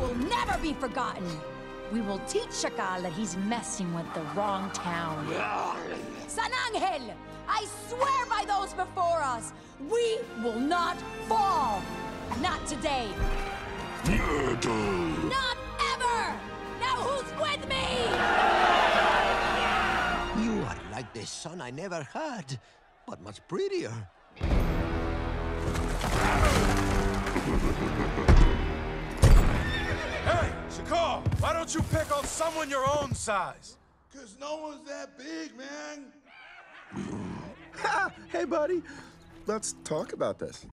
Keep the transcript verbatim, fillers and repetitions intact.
will never be forgotten. We will teach Chacal that he's messing with the wrong town. San Angel, I swear by those before us, we will not fall. Not today. Not ever! Now who's with me? You are like the son I never had, but much prettier. Hey, Chacal, why don't you pick on someone your own size? Cause no one's that big, man. Hey, buddy. Let's talk about this.